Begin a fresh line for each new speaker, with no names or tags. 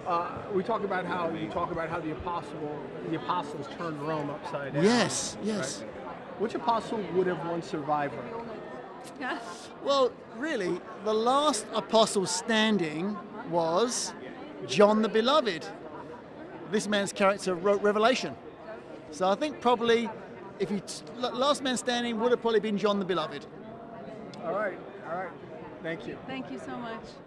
We talk about how the apostles turned Rome upside down.
Yes, yes.
Right? Which apostle would have won Survivor?
Well, really, the last apostle standing was John the Beloved. This man's character wrote Revelation. So I think probably, if you last man standing would have probably been John the Beloved.
All right. Thank you.
Thank you so much.